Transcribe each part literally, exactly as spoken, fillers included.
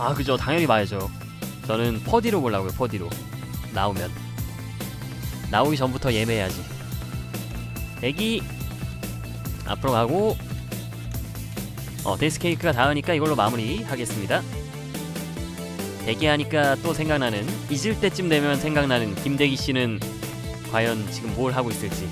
아 그죠, 당연히 봐야죠. 저는 퍼디로 보려고요. 퍼디로 나오면. 나오기 전부터 예매해야지. 대기. 앞으로 가고. 어 데스케이크가 닿으니까 이걸로 마무리 하겠습니다. 대기하니까 또 생각나는, 잊을 때쯤 되면 생각나는 김대기씨는 과연 지금 뭘 하고 있을지.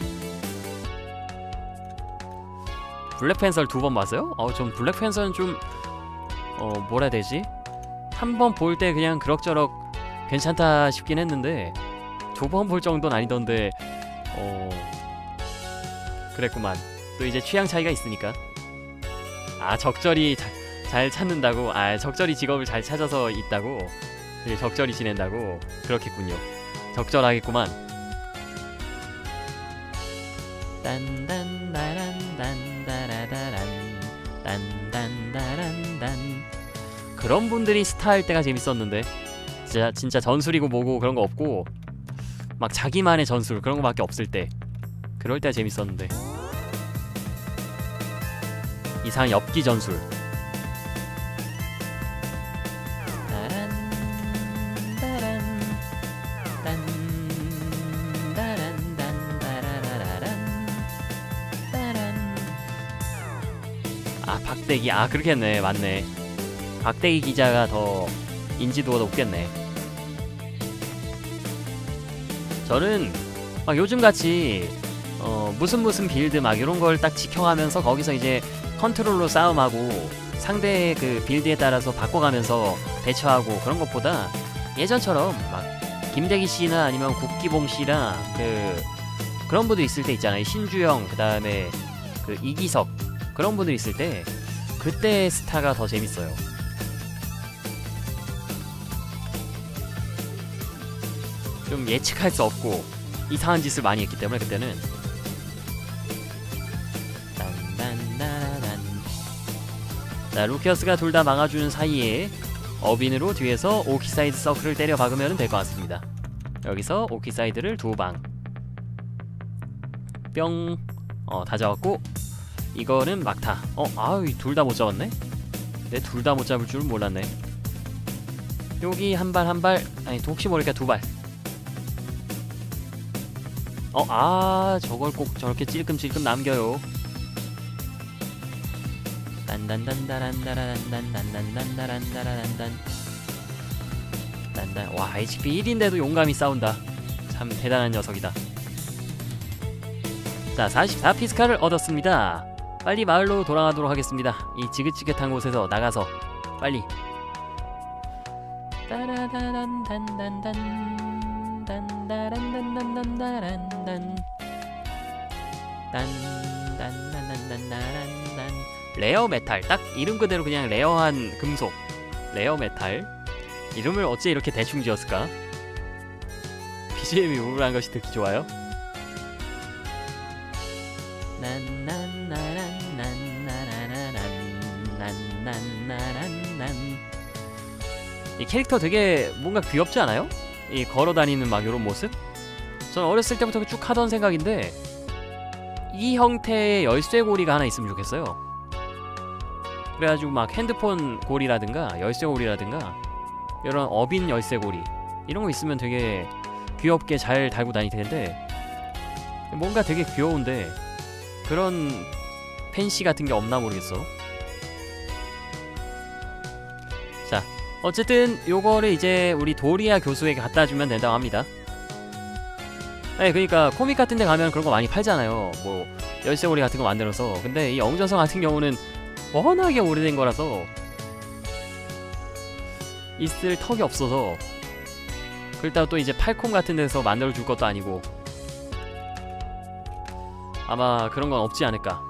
블랙팬서를 두 번 봤어요? 어, 전 블랙팬서는 좀 어 뭐라 해야 되지? 한 번 볼 때 그냥 그럭저럭 괜찮다 싶긴 했는데 두 번 볼 정도는 아니던데 어 그랬구만. 또 이제 취향 차이가 있으니까. 아 적절히 자, 잘 찾는다고? 아 적절히 직업을 잘 찾아서 있다고? 되게 적절히 지낸다고? 그렇겠군요. 적절하겠구만. 딴딴따란딴따라다란 딴딴따란딴. 그런 분들이 스타일 때가 재밌었는데 진짜 진짜 전술이고 뭐고 그런 거 없고 막 자기만의 전술 그런 거밖에 없을 때, 그럴 때가 재밌었는데. 이상 엽기 전술. 아 박대기. 아 그렇겠네. 맞네. 박대기 기자가 더 인지도가 높겠네. 저는 막 요즘같이 어 무슨 무슨 빌드 막 요런걸 딱 지켜가면서 거기서 이제 컨트롤로 싸움하고 상대의 그 빌드에 따라서 바꿔가면서 대처하고 그런 것보다 예전처럼 막 김대기씨나 아니면 국기봉씨나 그 그런 분들 있을 때 있잖아요. 신주영 그 다음에 그 이기석 그런 분들 있을 때 그때 스타가 더 재밌어요. 좀 예측할 수 없고 이상한 짓을 많이 했기 때문에 그때는. 자 루키어스가 둘 다 막아주는 사이에 어빈으로 뒤에서 오키사이드 서클을 때려 박으면 될 것 같습니다. 여기서 오키사이드를 두 방 뿅. 어 다 잡았고 이거는 막타. 어 아우 둘 다 못 잡았네. 내 둘 다 못 잡을 줄은 몰랐네. 여기 한 발 한 발 아니 혹시 모르니까 두 발. 어 아 저걸 꼭 저렇게 찔끔찔끔 남겨요. 딴딴딴따란따란딴딴딴딴딴딴딴딴딴 딴딴. 와 에이치피 일인데도 용감히 싸운다. 참 대단한 녀석이다. 자 사십사 피스카를 얻었습니다. 빨리 마을로 돌아가도록 하겠습니다. 이 지긋지긋한 곳에서 나가서 빨리. 따라다란단단단 딴따란단단단단단 딴딴딴딴딴딴. 레어 메탈. 딱 이름 그대로 그냥 레어한 금속. 레어 메탈. 이름을 어째 이렇게 대충 지었을까? 비지엠이 우울한 것이 듣기 좋아요. 이 캐릭터 되게 뭔가 귀엽지 않아요? 이 걸어다니는 막 요런 모습? 전 어렸을 때부터 쭉 하던 생각인데 이 형태의 열쇠고리가 하나 있으면 좋겠어요. 그래가지고 막 핸드폰 고리라든가 열쇠고리라든가 이런 어빈 열쇠고리 이런 거 있으면 되게 귀엽게 잘 달고 다닐 텐데 뭔가 되게 귀여운데 그런 펜시 같은 게 없나 모르겠어. 자 어쨌든 요거를 이제 우리 도리아 교수에게 갖다 주면 된다고 합니다. 네 그니까 코믹 같은 데 가면 그런 거 많이 팔잖아요. 뭐 열쇠고리 같은 거 만들어서. 근데 이 영전성 같은 경우는 워낙에 오래된 거라서 있을 턱이 없어서, 그렇다고 또 이제 팔콤 같은 데서 만들어 줄 것도 아니고 아마 그런 건 없지 않을까.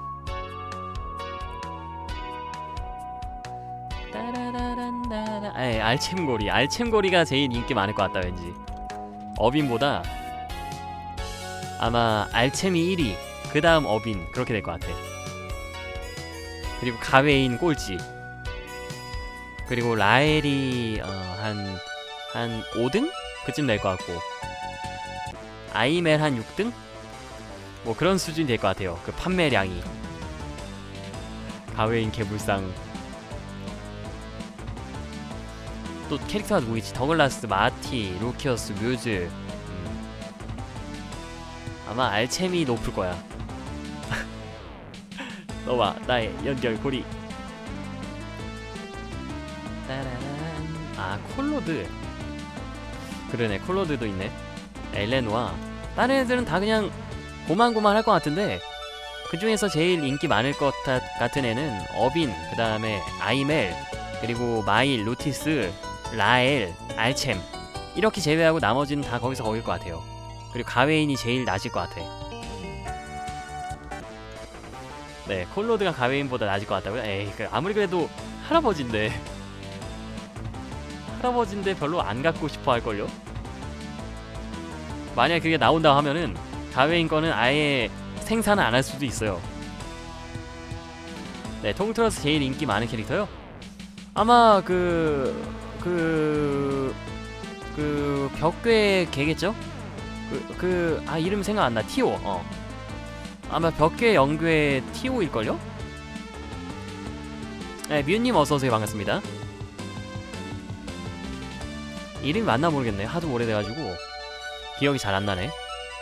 에이 알챔고리. 알챔고리가 제일 인기 많을 것 같다 왠지. 어빈보다 아마 알챔이 일 위 그 다음 어빈 그렇게 될 것 같아. 그리고 가웨인 꼴찌. 그리고 라엘이 어, 한, 한 오 등? 그쯤 될 것 같고 아이멜 한 육 등? 뭐 그런 수준이 될 것 같아요. 그 판매량이. 가웨인 개불상. 또 캐릭터가 누구 있지? 더글라스, 마티, 루키어스, 뮤즈. 음. 아마 알챔이 높을 거야. 너와 나의 연결고리. 따라란. 아, 콜로드. 그러네, 콜로드도 있네. 엘레노아. 다른 애들은 다 그냥 고만고만 할 것 같은데, 그 중에서 제일 인기 많을 것 같은 애는 어빈, 그 다음에 아이멜, 그리고 마일, 루티스, 라엘, 알챔. 이렇게 제외하고 나머지는 다 거기서 거길 것 같아요. 그리고 가웨인이 제일 낮을 것 같아. 네, 콜로드가 가웨인보다 낮을 것 같다고요? 에이, 아무리 그래도 할아버지인데 할아버지인데 별로 안 갖고 싶어 할걸요? 만약 그게 나온다 하면은 가웨인 거는 아예 생산을 안 할 수도 있어요. 네, 통틀어서 제일 인기 많은 캐릭터요? 아마 그... 그... 그... 벽괴 개겠죠? 그... 그... 아, 이름 생각 안 나. 티오. 어. 아마 벽괴 영괴 티오일걸요? 네, 뮤님 어서오세요. 반갑습니다. 이름이 맞나 모르겠네. 하도 오래돼가지고 기억이 잘 안 나네.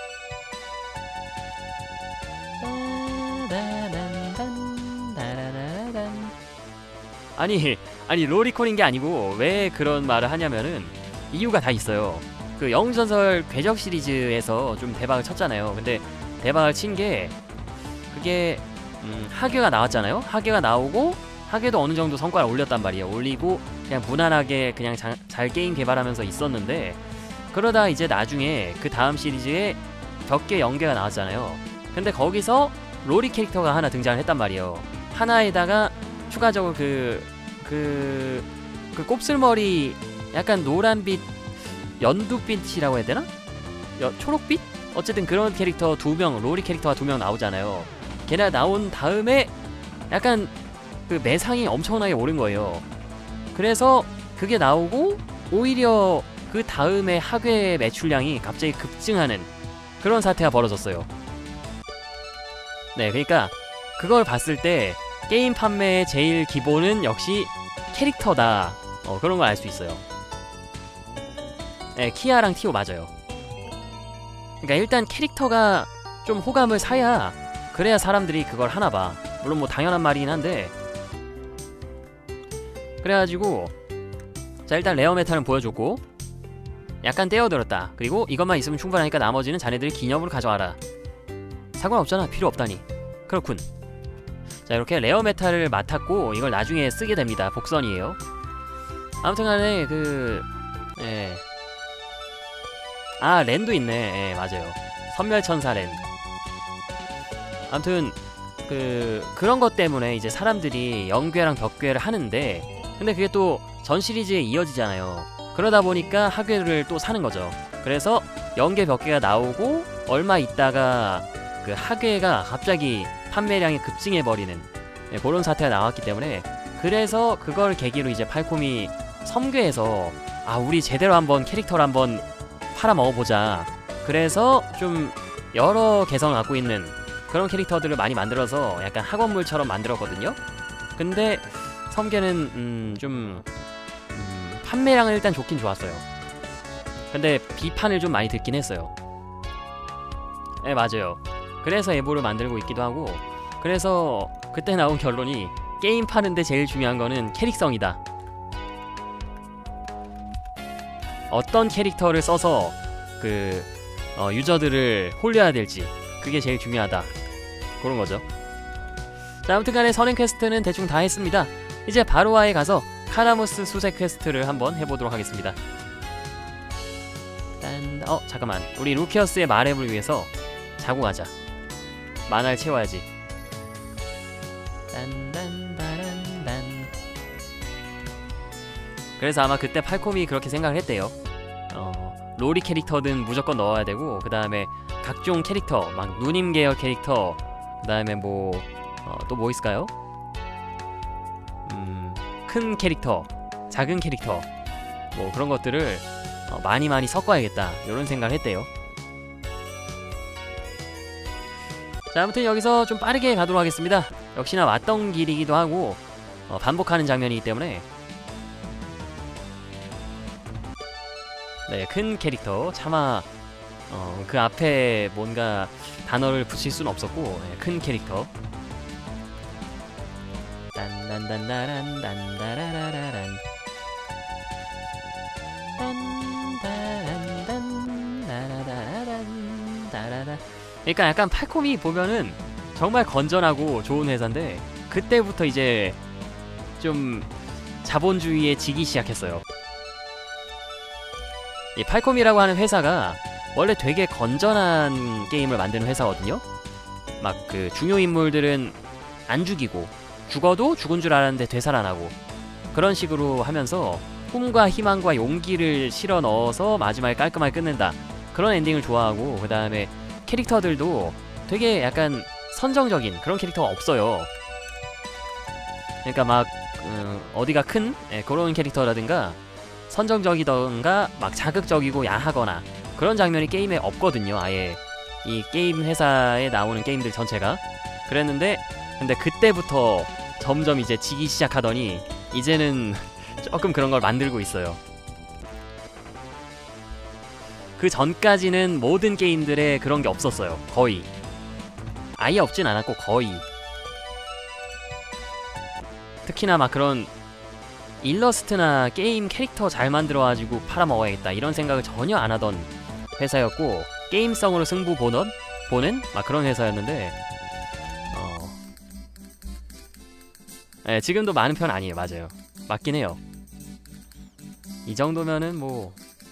아니, 아니 로리콘인 게 아니고 왜 그런 말을 하냐면은 이유가 다 있어요. 그 영웅전설 궤적 시리즈에서 좀 대박을 쳤잖아요. 근데 대박을 친 게 그게 음, 하괴가 나왔잖아요. 하괴가 나오고 하괴도 어느 정도 성과를 올렸단 말이에요. 올리고 그냥 무난하게 그냥 자, 잘 게임 개발하면서 있었는데, 그러다 이제 나중에 그 다음 시리즈에 벽계 연계가 나왔잖아요. 근데 거기서 로리 캐릭터가 하나 등장을 했단 말이에요. 하나에다가 추가적으로 그, 그, 그 곱슬머리 약간 노란빛, 연두빛이라고 해야 되나? 여, 초록빛? 어쨌든 그런 캐릭터 두 명, 로리 캐릭터가 두 명 나오잖아요. 걔네 나온 다음에 약간 그 매상이 엄청나게 오른 거예요. 그래서 그게 나오고 오히려 그 다음에 하괴 매출량이 갑자기 급증하는 그런 사태가 벌어졌어요. 네, 그러니까 그걸 봤을 때 게임 판매의 제일 기본은 역시 캐릭터다. 어, 그런 걸 알 수 있어요. 네, 키아랑 티오 맞아요. 그러니까 일단 캐릭터가 좀 호감을 사야, 그래야 사람들이 그걸 하나봐. 물론 뭐 당연한 말이긴 한데, 그래가지고 자, 일단 레어메탈은 보여줬고 약간 떼어들었다. 그리고 이것만 있으면 충분하니까 나머지는 자네들이 기념으로 가져와라. 상관없잖아. 필요 없다니. 그렇군. 자, 이렇게 레어메탈을 맡았고 이걸 나중에 쓰게 됩니다. 복선이에요. 아무튼간에 그... 예. 아, 렌도 있네. 예, 맞아요. 선멸천사 렌. 아무튼 그... 그런 것 때문에 이제 사람들이 영괴랑 벽괴를 하는데, 근데 그게 또 전 시리즈에 이어지잖아요. 그러다 보니까 하괴를 또 사는 거죠. 그래서 영괴 벽괴가 나오고 얼마 있다가 그 하괴가 갑자기 판매량이 급증해버리는, 네, 그런 사태가 나왔기 때문에, 그래서 그걸 계기로 이제 팔콤이 섬괴에서 아, 우리 제대로 한번 캐릭터를 한번 팔아 먹어보자. 그래서 좀 여러 개성을 갖고 있는 그런 캐릭터들을 많이 만들어서 약간 학원물처럼 만들었거든요. 근데 섬괴는 음, 좀 음, 판매량은 일단 좋긴 좋았어요. 근데 비판을 좀 많이 듣긴 했어요. 네, 맞아요. 그래서 에보를 만들고 있기도 하고, 그래서 그때 나온 결론이 게임 파는데 제일 중요한 거는 캐릭성이다. 어떤 캐릭터를 써서 그 어, 유저들을 홀려야 될지, 그게 제일 중요하다. 그런 거죠. 자, 아무튼간에 선행 퀘스트는 대충 다 했습니다. 이제 바로아에 가서 카라무스 수색 퀘스트를 한번 해보도록 하겠습니다. 딴... 어, 잠깐만. 우리 루키어스의 마랩을 위해서 자고 가자. 만화를 채워야지. 딴딴따란딴. 그래서 아마 그때 팔콤이 그렇게 생각을 했대요. 어, 로리 캐릭터든 무조건 넣어야 되고, 그 다음에 각종 캐릭터, 막 누님 계열 캐릭터, 그 다음에 뭐 어, 또 뭐 있을까요? 음, 큰 캐릭터, 작은 캐릭터, 뭐 그런 것들을 어, 많이 많이 섞어야겠다, 이런 생각을 했대요. 자, 아무튼 여기서 좀 빠르게 가도록 하겠습니다. 역시나 왔던 길이기도 하고 어, 반복하는 장면이기 때문에. 네, 큰 캐릭터. 차마 어, 그 앞에 뭔가 단어를 붙일 수는 없었고, 네, 큰 캐릭터. 딴딴딴따란 딴따라라라란 딴따란딴 따라라란 따라라. 그러니까 약간 팔콤이 보면은 정말 건전하고 좋은 회사인데 그때부터 이제 좀 자본주의에 지기 시작했어요. 이 팔콤이라고 하는 회사가 원래 되게 건전한 게임을 만드는 회사거든요. 막 그 중요 인물들은 안 죽이고 죽어도 죽은 줄 알았는데 되살아나고 그런 식으로 하면서 꿈과 희망과 용기를 실어 넣어서 마지막에 깔끔하게 끝낸다. 그런 엔딩을 좋아하고, 그 다음에 캐릭터들도 되게 약간 선정적인 그런 캐릭터가 없어요. 그러니까 막 음, 어디가 큰 예, 그런 캐릭터라든가 선정적이던가 막 자극적이고 야하거나 그런 장면이 게임에 없거든요. 아예 이 게임 회사에 나오는 게임들 전체가. 그랬는데 근데 그때부터 점점 이제 지기 시작하더니 이제는 조금 그런 걸 만들고 있어요. 그 전까지는 모든 게임들에 그런 게 없었어요. 거의. 아예 없진 않았고 거의. 특히나 막 그런 일러스트나 게임 캐릭터 잘 만들어가지고 팔아먹어야겠다 이런 생각을 전혀 안 하던 회사였고, 게임성으로 승부 보는, 보는 막 그런 회사였는데 어... 네, 지금도 많은 편 아니에요. 맞아요. 맞긴 해요. 이 정도면은 뭐...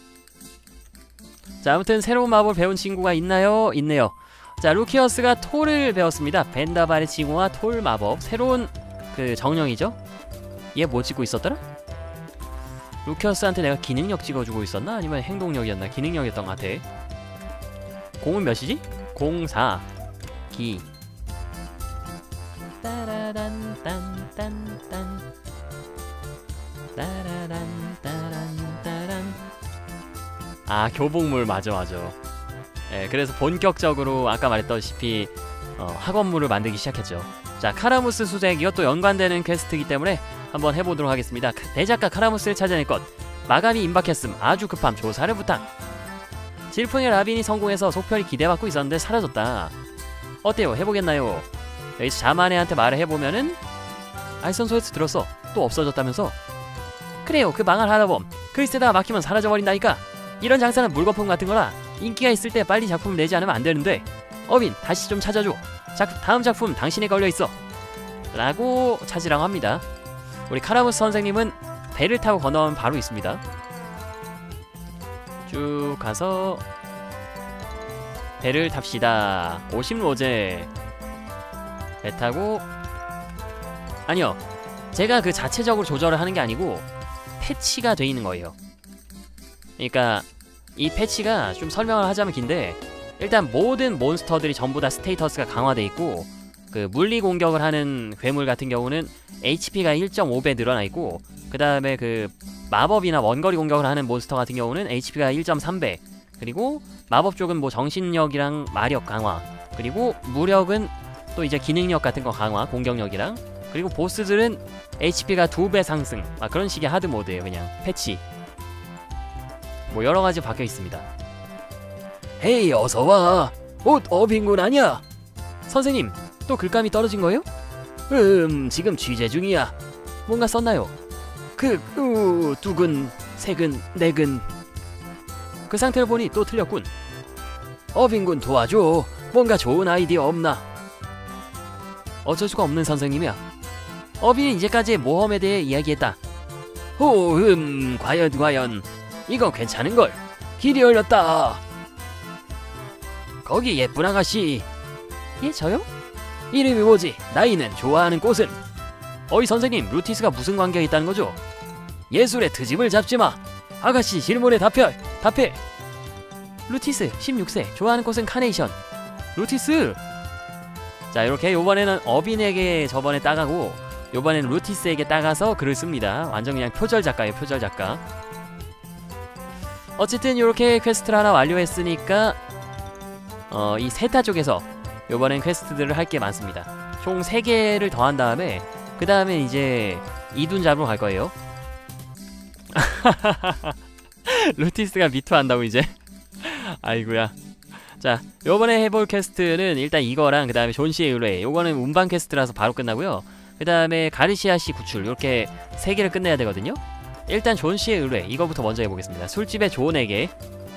자, 아무튼 새로운 마법을 배운 친구가 있나요? 있네요. 자, 루키어스가 톨을 배웠습니다. 벤다발의 징후와 톨 마법. 새로운 그 정령이죠? 얘 뭐 찍고 있었더라? 루키어스한테 내가 기능력 찍어주고 있었나? 아니면 행동력이었나? 기능력이었던 것 같아. 공은 몇이지? 공사 기 따라란 딴딴딴 따라란 따란 따란. 아, 교복물. 맞아 맞아. 예, 그래서 본격적으로 아까 말했다시피 어, 학원물을 만들기 시작했죠. 자, 카라무스 수색, 이것도 연관되는 퀘스트이기 때문에 한번 해보도록 하겠습니다. 대작가 카라무스를 찾아낼 것, 마감이 임박했음, 아주 급함, 조사를 부탁. 질풍의 라빈이 성공해서 속편이 기대받고 있었는데 사라졌다. 어때요? 해보겠나요? 여기서 자마네한테 말을 해보면은 알선소에서 들었어. 또 없어졌다면서? 그래요, 그 망할 하나범 글쎄다가 막히면 사라져버린다니까. 이런 장사는 물거품 같은 거라 인기가 있을 때 빨리 작품을 내지 않으면 안 되는데. 어빈, 다시 좀 찾아줘. 작, 다음 작품 당신에 걸려있어 라고 찾으라고 합니다. 우리 카라무스 선생님은 배를 타고 건너면 바로 있습니다. 쭉 가서 배를 탑시다. 오십로제 배 타고. 아니요, 제가 그 자체적으로 조절을 하는 게 아니고 패치가 돼 있는 거예요. 그러니까 이 패치가 좀 설명을 하자면 긴데, 일단 모든 몬스터들이 전부 다 스테이터스가 강화돼 있고, 그 물리 공격을 하는 괴물 같은 경우는 에이치피가 일 점 오 배 늘어나 있고, 그 다음에 그 마법이나 원거리 공격을 하는 몬스터 같은 경우는 에이치피가 일 점 삼 배, 그리고 마법 쪽은 뭐 정신력이랑 마력 강화, 그리고 무력은 또 이제 기능력 같은 거 강화, 공격력이랑, 그리고 보스들은 에이치피가 두 배 상승, 막 그런 식의 하드 모드예요. 그냥 패치 뭐 여러가지 박혀 있습니다. 헤이, 어서와. 옷 어빈군 아냐? 선생님, 또 글감이 떨어진 거예요? 음, 지금 취재 중이야. 뭔가 썼나요? 그, 우, 두근, 세근, 네근. 그 상태를 보니 또 틀렸군. 어빈군 도와줘. 뭔가 좋은 아이디어 없나? 어쩔 수가 없는 선생님이야. 어빈이 이제까지의 모험에 대해 이야기했다. 호, 음, 과연 과연 이건 괜찮은걸. 길이 열렸다. 거기 예쁜 아가씨. 예, 저요? 이름이 뭐지? 나이는? 좋아하는 꽃은? 어이 선생님, 루티스가 무슨 관계가 있다는 거죠? 예술의 트집을 잡지마. 아가씨 질문에 답해. 답해. 루티스 십육 세, 좋아하는 꽃은 카네이션. 루티스. 자, 이렇게 요번에는 어빈에게 저번에 따가고 요번에는 루티스에게 따가서 글을 씁니다. 완전 그냥 표절 작가예요, 표절 작가. 어쨌든 이렇게 퀘스트를 하나 완료했으니까 어, 이 세타 쪽에서 요번엔 퀘스트들을 할 게 많습니다. 총 세 개를 더한 다음에 그 다음에 이제 이둔 잡으러 갈 거예요. 루티스가 미투한다고 이제. 아이고야. 자, 요번에 해볼 퀘스트는 일단 이거랑 그 다음에 존씨의 의뢰, 요거는 운반 퀘스트라서 바로 끝나고요. 그 다음에 가르시아씨 구출, 요렇게 세 개를 끝내야 되거든요. 일단 존씨의 의뢰, 이거부터 먼저 해보겠습니다. 술집의 존에게.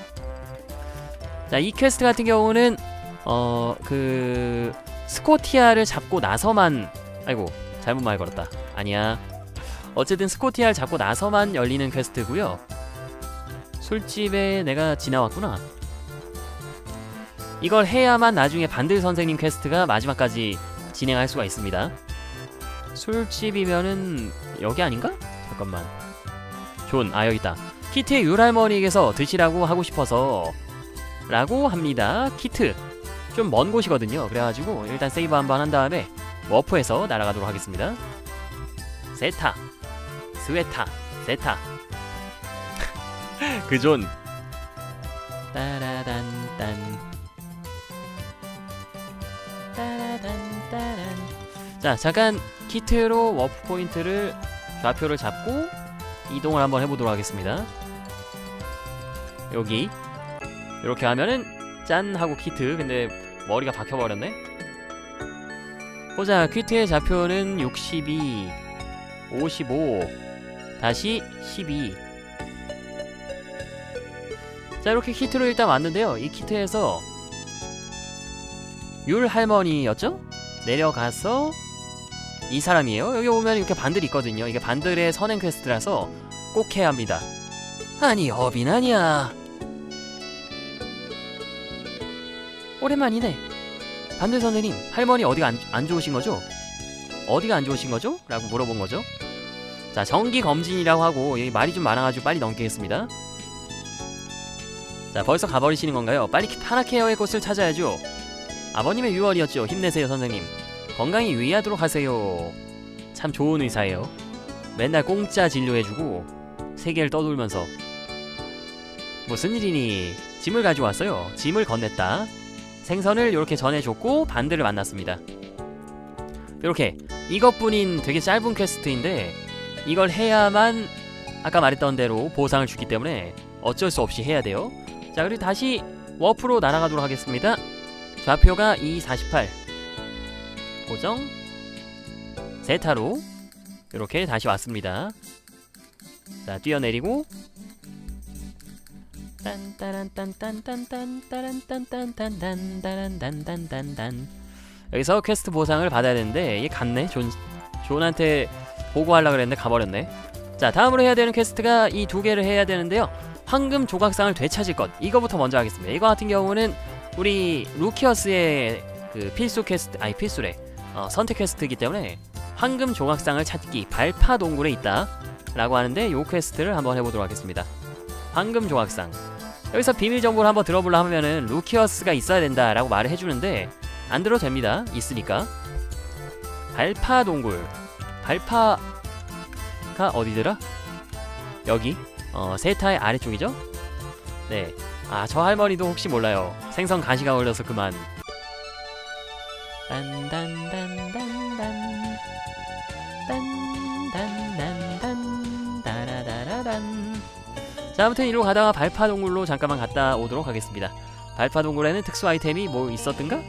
자, 이 퀘스트 같은 경우는 어... 그... 스코티아를 잡고 나서만, 아이고 잘못 말 걸었다. 아니야. 어쨌든 스코티아를 잡고 나서만 열리는 퀘스트고요. 술집에 내가 지나왔구나. 이걸 해야만 나중에 반들 선생님 퀘스트가 마지막까지 진행할 수가 있습니다. 술집이면은 여기 아닌가? 잠깐만. 존, 아 여기있다. 키트의 율할머니에게서 드시라고 하고 싶어서 라고 합니다. 키트 좀 먼 곳이거든요. 그래가지고 일단 세이브 한번 한 다음에 워프해서 날아가도록 하겠습니다. 세타 스웨타 세타 그 존 따라단딴 자, 잠깐 키트로 워프 포인트를 좌표를 잡고 이동을 한번 해보도록 하겠습니다. 여기 이렇게 하면은 짠 하고 키트. 근데 머리가 박혀버렸네. 보자. 키트의 좌표는 육십이 오십오 다시 십이. 자, 이렇게 키트로 일단 왔는데요. 이 키트에서 율 할머니였죠? 내려가서 이 사람이에요. 여기 오면 이렇게 반들이 있거든요. 이게 반들의 선행 퀘스트라서 꼭 해야 합니다. 아니 어빈 아니야. 오랜만이네. 반들 선생님, 할머니 어디가 안, 안 좋으신 거죠? 어디가 안 좋으신 거죠? 라고 물어본 거죠. 자, 정기 검진이라고 하고 여기 말이 좀 많아가지고 빨리 넘기겠습니다. 자, 벌써 가버리시는 건가요? 빨리 파라케어의 곳을 찾아야죠. 아버님의 유언이었죠. 힘내세요 선생님. 건강히 유의하도록 하세요. 참 좋은 의사예요. 맨날 공짜 진료해주고 세계를 떠돌면서. 무슨 일이니? 짐을 가져왔어요. 짐을 건넸다. 생선을 이렇게 전해줬고 반들을 만났습니다. 이렇게 이것뿐인 되게 짧은 퀘스트인데 이걸 해야만 아까 말했던 대로 보상을 주기 때문에 어쩔 수 없이 해야 돼요. 자, 그리고 다시 워프로 날아가도록 하겠습니다. 좌표가 이 사십팔 고정 세타로 이렇게 다시 왔습니다. 자, 뛰어내리고 딴따란딴딴딴딴따란딴딴딴딴딴딴딴딴딴 여기서 퀘스트 보상을 받아야 되는데 얘 갔네. 존, 존한테 보고하려고 그랬는데 가버렸네. 자, 다음으로 해야 되는 퀘스트가 이 두 개를 해야 되는데요. 황금 조각상을 되찾을 것, 이거부터 먼저 하겠습니다. 이거 같은 경우는 우리 루키어스의 그 필수 퀘스트, 아니 필수래 어, 선택 퀘스트이기 때문에 황금 조각상을 찾기 발파 동굴에 있다 라고 하는데 요 퀘스트를 한번 해보도록 하겠습니다. 황금 조각상. 여기서 비밀 정보를 한번 들어보려 하면은 루키어스가 있어야 된다 라고 말을 해주는데 안 들어도 됩니다. 있으니까. 발파 동굴. 발파가 어디더라? 여기 어, 세타의 아래쪽이죠? 네. 아, 저 할머니도 혹시 몰라요. 생선 가시가 걸려서 그만. 딴딴딴딴딴 딴딴딴딴 따라다라란. 자, 아무튼 이리로 가다가 발파 동굴로 잠깐만 갔다 오도록 하겠습니다. 발파 동굴에는 특수 아이템이 뭐 있었던가?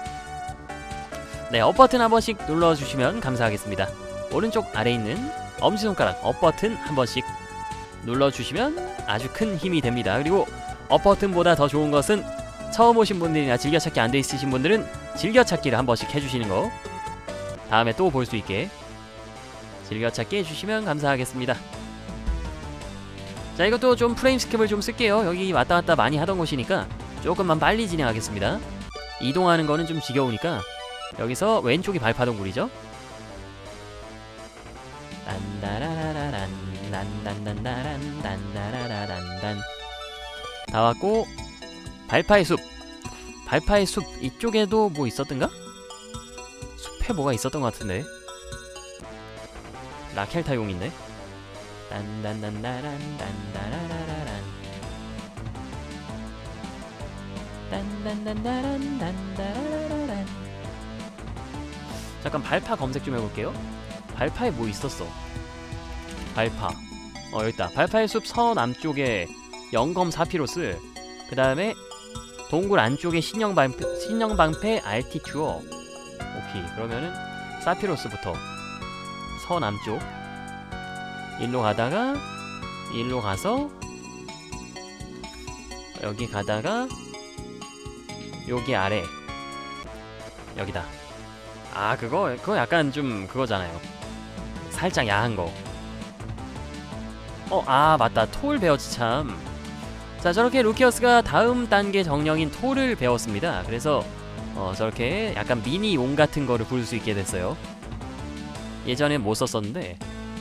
네, 업 버튼 한 번씩 눌러주시면 감사하겠습니다. 오른쪽 아래에 있는 엄지손가락 업 버튼 한 번씩 눌러주시면 아주 큰 힘이 됩니다. 그리고 업 버튼보다 더 좋은 것은 처음 오신 분들이나 즐겨찾기 안 돼 있으신 분들은 즐겨찾기를 한 번씩 해주시는 거. 다음에 또 볼 수 있게 즐겨찾기 해주시면 감사하겠습니다. 자, 이것도 좀 프레임 스킵을 좀 쓸게요. 여기 왔다 갔다 많이 하던 곳이니까 조금만 빨리 진행하겠습니다. 이동하는 거는 좀 지겨우니까. 여기서 왼쪽이 발파동굴이죠. 딴다라라란 딴딴딴따란 딴다라라란단. 다 왔고 발파의 숲. 발파의 숲 이쪽에도 뭐 있었던가? 숲에 뭐가 있었던 것 같은데. 라켈타용 있네. 딴딴딴따란 딴다라라란 딴딴딴따란 딴다라라란. 잠깐 발파 검색 좀 해볼게요. 발파에 뭐 있었어? 발파 어 여깄다. 발파의 숲 서남쪽에 영검 사피로스, 그 다음에 동굴 안쪽에 신령방패, 신령방패 알티튜어. 오케이, 그러면은 사피로스부터 서남쪽 일로 가다가 일로 가서 여기 가다가 여기 아래 여기다. 아, 그거 그거 약간 좀 그거잖아요. 살짝 야한 거. 어, 아 맞다, 톨 배웠지 참. 자, 저렇게 루키어스가 다음 단계 정령인 톨을 배웠습니다. 그래서 어, 저렇게 약간 미니 용 같은 거를 부를 수 있게 됐어요. 예전엔 못 썼었는데.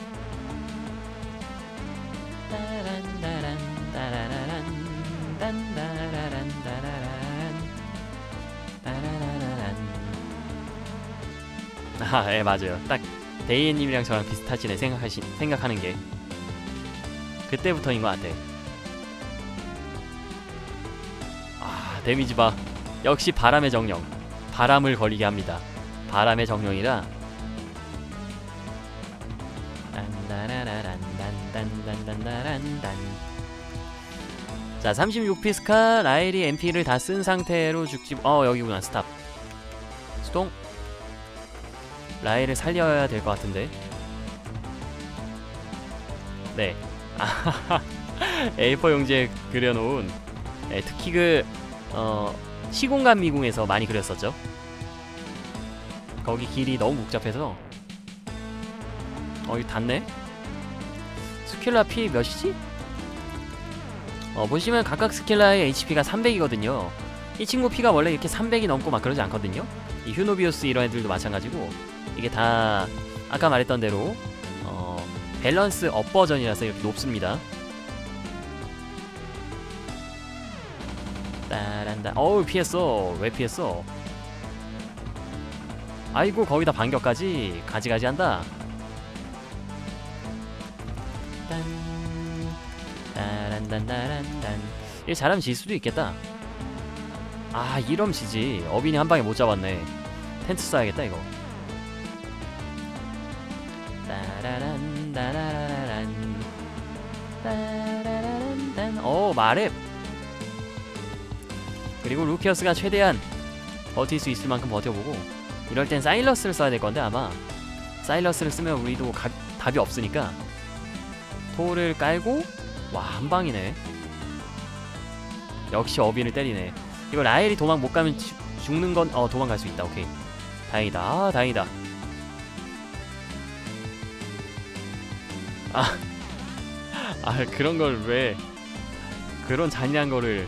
아, 예, 맞아요. 딱 데이엔님이랑 저랑 비슷하시네, 생각하시, 생각하는 게. 그때부터인 것 같아. 아, 데미지 봐. 역시 바람의 정령. 바람을 걸리게 합니다. 바람의 정령이라. 자, 삼십육 피스카 라일이 엠피를 다 쓴 상태로 죽지. 어, 여기구나. 스탑. 수동. 라일을 살려야 될 것 같은데. 네. 아하하. 에이포 용지에 그려놓은, 네, 특히 그 어, 시공간 미궁에서 많이 그렸었죠. 거기 길이 너무 복잡해서. 어, 이거 닿네? 스킬라 피 몇이지? 어, 보시면 각각 스킬라의 에이치피가 삼백이거든요. 이 친구 피가 원래 이렇게 삼백이 넘고 막 그러지 않거든요. 이 휴노비우스 이런 애들도 마찬가지고, 이게 다 아까 말했던 대로 어, 밸런스 업 버전이라서 이렇게 높습니다. 따란다. 어우, 피했어. 왜 피했어? 아이고, 거기다 반격까지 가지가지 한다. 딴 따란단따란단. 이거 잘하면 질 수도 있겠다. 아, 이러면 지지. 어빈이 한 방에 못 잡았네. 텐트 써야겠다 이거. 따라란 따라란 따라란. 어, 마렙. 그리고 루키어스가 최대한 버틸 수 있을 만큼 버텨보고, 이럴 땐 사일러스를 써야 될 건데, 아마 사일러스를 쓰면 우리도 가, 답이 없으니까 톨을 깔고. 와, 한 방이네. 역시 어빈을 때리네. 이거 라엘이 도망 못 가면 지, 죽는 건, 어, 도망갈 수 있다. 오케이, 다행이다. 아, 다행이다. 아, 아, 그런 걸 왜, 그런 잔인한 거를.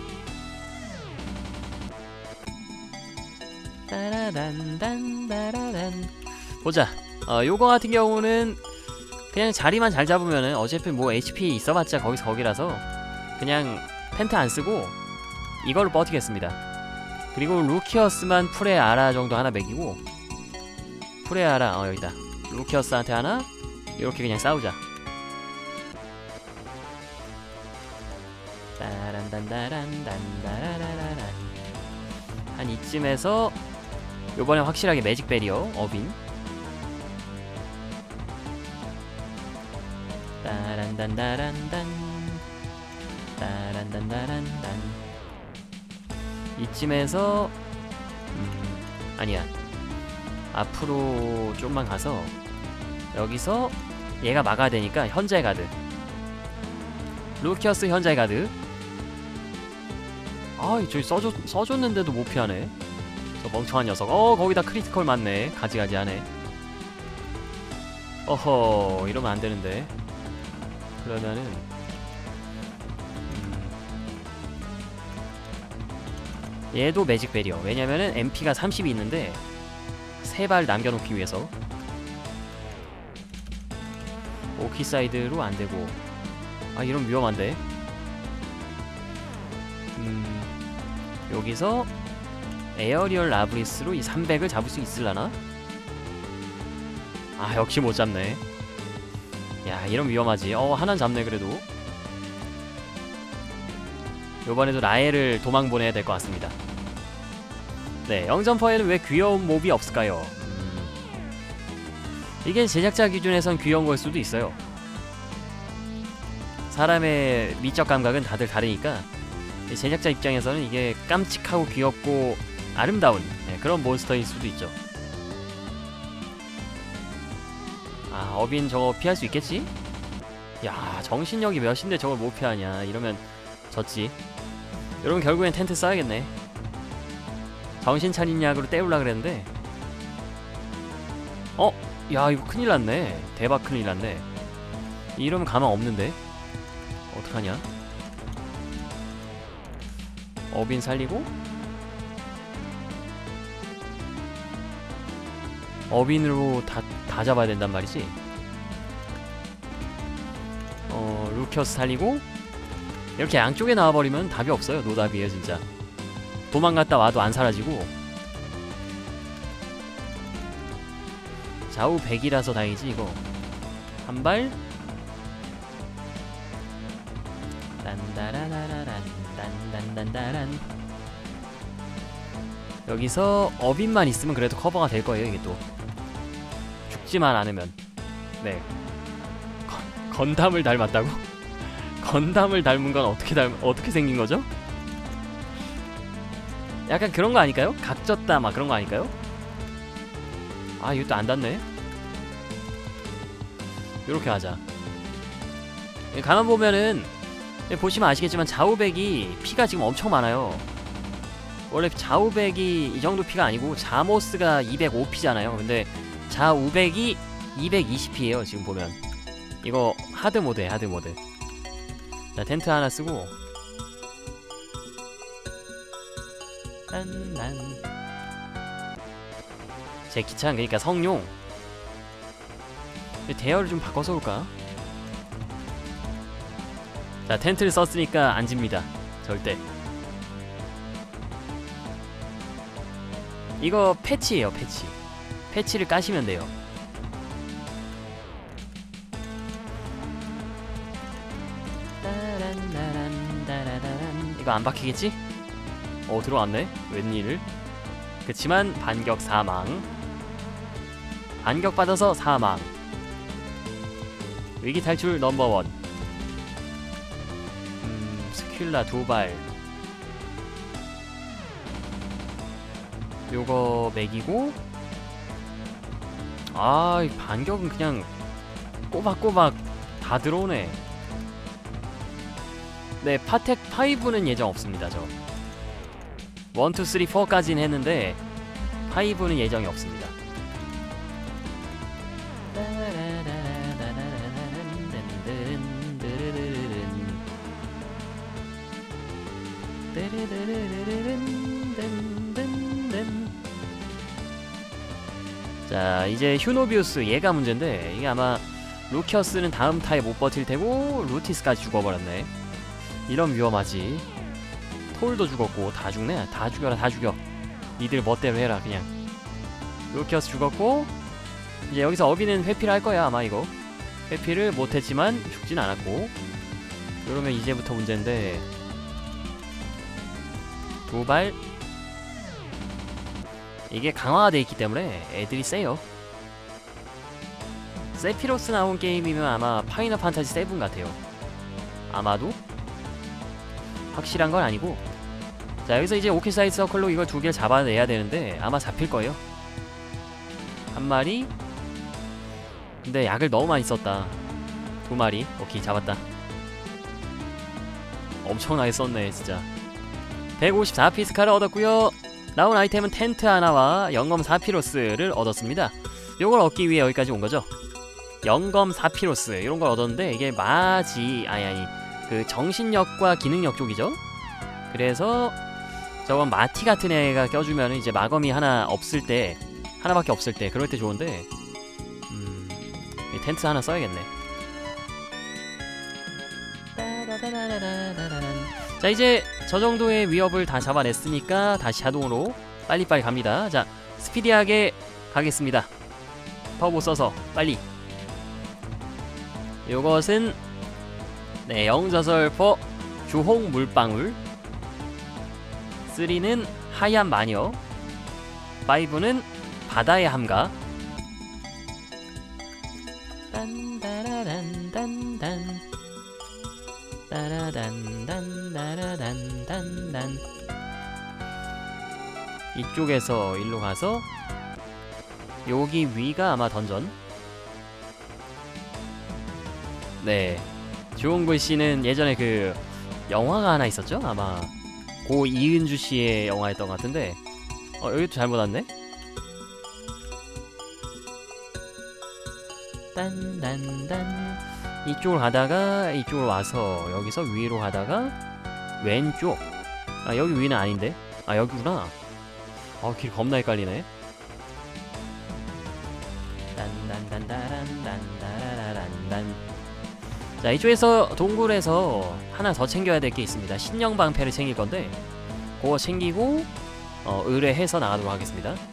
따라단단따라단. 보자. 어, 요거 같은 경우는 그냥 자리만 잘 잡으면은 어차피 뭐 에이치피 있어봤자 거기서 거기라서 그냥 펜트 안 쓰고 이걸로 버티겠습니다. 그리고 루키어스만 풀의 아라 정도 하나 먹이고, 풀의 아라, 어, 여기다. 루키어스한테 하나, 이렇게 그냥 싸우자. 따란단다란단다라라라란. 한 이쯤에서 요번에 확실하게 매직 베리어 어빈. 따란단다란단 따란단다란단. 이쯤에서 음, 아니야, 앞으로 좀만 가서 여기서 얘가 막아야 되니까 현자의 가드. 루키어스 현자의 가드. 아, 저기 써줬, 써줬는데도 못 피하네, 저 멍청한 녀석. 어, 거기다 크리티컬 맞네. 가지가지 하네. 어허, 이러면 안 되는데. 그러면은 음, 얘도 매직 베리어. 왜냐면은 엠피가 삼십이 있는데 세 발 남겨놓기 위해서. 오키사이드로 안 되고. 아, 이러면 위험한데. 음, 여기서 에어리얼 라브리스로 이 삼백을 잡을 수 있을라나? 아, 역시 못 잡네. 야, 이러면 위험하지. 어, 하나는 잡네 그래도. 요번에도 라엘을 도망 보내야 될 것 같습니다. 네, 영점퍼에는 왜 귀여운 몹이 없을까요? 음, 이게 제작자 기준에선 귀여운 걸 수도 있어요. 사람의 미적 감각은 다들 다르니까 제작자 입장에서는 이게 깜찍하고 귀엽고 아름다운 네, 그런 몬스터일 수도 있죠. 아, 어빈 저거 피할 수 있겠지? 야, 정신력이 몇인데 저걸 못 피하냐. 이러면 졌지. 여러분 결국엔 텐트 써야겠네. 정신 차린 약으로 때우려 그랬는데 어? 야, 이거 큰일 났네. 대박 큰일 났네. 이러면 가망 없는데 어떡하냐. 어빈 살리고 어빈으로 다, 다 잡아야 된단 말이지. 어, 루키어스 살리고 이렇게 양쪽에 나와버리면 답이 없어요. 노답이에요 진짜. 도망갔다 와도 안 사라지고. 좌우 백이라서 다행이지 이거. 한발 딴따라라라란 딴딴딴따란. 여기서 어빈만 있으면 그래도 커버가 될 거예요. 이게 또 죽지만 않으면. 네. 건, 건담을 닮았다고? 건담을 닮은 건 어떻게 닮 어떻게 생긴 거죠? 약간 그런 거 아닐까요? 각졌다 막 그런 거 아닐까요? 아, 이것도 안 닿네. 요렇게 하자. 가만 보면은 보시면 아시겠지만 좌우백이 피가 지금 엄청 많아요. 원래 좌우백이 이 정도 피가 아니고 자모스가 이백오 피잖아요. 근데 좌우백이 이백이십 피예요 지금 보면. 이거 하드 모드에 하드 모드. 자, 텐트 하나 쓰고 딴딴. 제 기차는 그러니까 성룡. 대여를 좀 바꿔서 올까? 자, 텐트를 썼으니까 안 집니다. 절대. 이거 패치예요, 패치. 패치를 까시면 돼요. 이거 안 박히겠지? 어, 들어왔네. 웬일. 그치만 반격 사망. 반격 받아서 사망. 위기 탈출 넘버원. 음, 스큘라 두발. 요거 맥이고. 아, 이 반격은 그냥 꼬박꼬박 다 들어오네. 네, 파텍 파이브는 예정 없습니다. 저 일, 이, 삼, 사까지는 했는데 파이브는 예정이 없습니다. 자, 이제 휴노비우스 얘가 문제인데 이게 아마 루키어스는 다음 타에 못 버틸 테고 루티스까지 죽어버렸네. 이런 위험하지. 톨도 죽었고 다 죽네. 다 죽여라 다 죽여. 니들 멋대로 해라 그냥. 루키어스 죽었고 이제 여기서 어비는 회피를 할 거야 아마. 이거 회피를 못했지만 죽진 않았고. 그러면 이제부터 문제인데 도발. 이게 강화가 돼 있기 때문에 애들이 세요. 세피로스 나온 게임이면 아마 파이널 판타지 세븐 같아요. 아마도? 확실한 건 아니고. 자, 여기서 이제 오키사이드 서클로 이걸 두 개를 잡아내야 되는데 아마 잡힐 거예요. 한 마리. 근데 약을 너무 많이 썼다. 두 마리. 오케이, 잡았다. 엄청나게 썼네 진짜. 백오십사 피스카를 얻었고요. 나온 아이템은 텐트 하나와 영검 사피로스를 얻었습니다. 요걸 얻기 위해 여기까지 온 거죠. 영검 사피로스 이런 걸 얻었는데 이게 마지 아니 아니 그 정신력과 기능력 쪽이죠. 그래서 저건 마티 같은 애가 껴주면 이제 마검이 하나 없을 때, 하나밖에 없을 때 그럴 때 좋은데 음, 이 텐트 하나 써야겠네. 자, 이제 저 정도의 위협을 다 잡아냈으니까 다시 자동으로 빨리빨리 갑니다. 자, 스피디하게 가겠습니다. 터보 써서 빨리. 요것은 네, 영저설퍼 주홍 물방울. 쓰리는 하얀 마녀. 파이브는 바다의 함가. 딴따라란딴딴. 따라단단 따라단단단. 이쪽에서 일로 가서 여기 위가 아마 던전. 네, 좋은 글씨는 예전에 그 영화가 하나 있었죠? 아마 고 이은주 씨의 영화였던 것 같은데. 어, 여기도 잘못 왔네? 딴딴딴. 이쪽으로 가다가 이쪽으로 와서 여기서 위로 가다가 왼쪽. 아, 여기 위는 아닌데? 아, 여기구나. 아, 길 겁나 헷갈리네. 딴딴딴따란딴따라란딴. 자, 이쪽에서 동굴에서 하나 더 챙겨야 될 게 있습니다. 신령 방패를 챙길 건데 그거 챙기고 어, 의뢰해서 나가도록 하겠습니다.